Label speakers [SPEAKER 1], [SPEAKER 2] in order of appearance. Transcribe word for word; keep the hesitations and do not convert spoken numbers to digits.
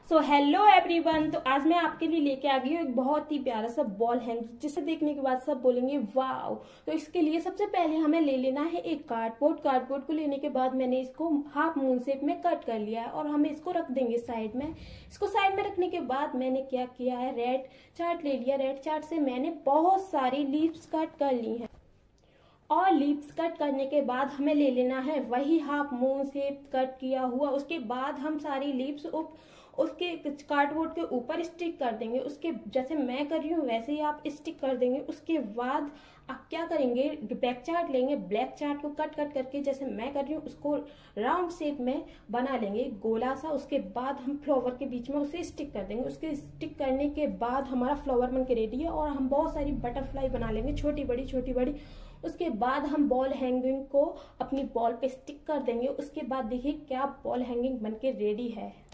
[SPEAKER 1] So hello everyone. तो आज मैं आपके लिए लेके आ गई हूँ एक बहुत ही प्यारा सा बॉल हैंग, जिसे देखने के बाद सब बोलेंगे वाओ। तो इसके लिए सबसे पहले हमें ले लेना है एक कार्डबोर्ड। कार्डबोर्ड को लेने के बाद मैंने इसको हाफ मून शेप में कट कर लिया है और हमें इसको रख देंगे साइड में। इसको साइड में रखने के बाद मैंने क्या किया है, रेड चार्ट ले लिया। रेड चार्ट से मैंने बहुत सारी लीव्स कट कर ली हैं और लीव्स कट करने के बाद हमें ले लेना है वही हाफ मून शेप कट किया हुआ। उसके बाद हम सारी लीव्स उप उसके कार्डबोर्ड के ऊपर स्टिक कर देंगे। उसके जैसे मैं कर रही हूँ वैसे ही आप स्टिक कर देंगे। उसके बाद आप क्या करेंगे, ब्लैक चार्ट लेंगे। ब्लैक चार्ट को कट कट करके जैसे मैं कर रही हूँ उसको राउंड शेप में बना लेंगे, गोला सा। उसके बाद हम फ्लावर के बीच में उसे स्टिक कर देंगे। उसके स्टिक करने के बाद हमारा फ्लावर बन के रेडी है और हम बहुत सारी बटरफ्लाई बना लेंगे, छोटी बड़ी छोटी बड़ी। उसके बाद हम बॉल हैंगिंग को अपनी बॉल पे स्टिक कर देंगे। उसके बाद देखिए क्या बॉल हैंगिंग बनके रेडी है।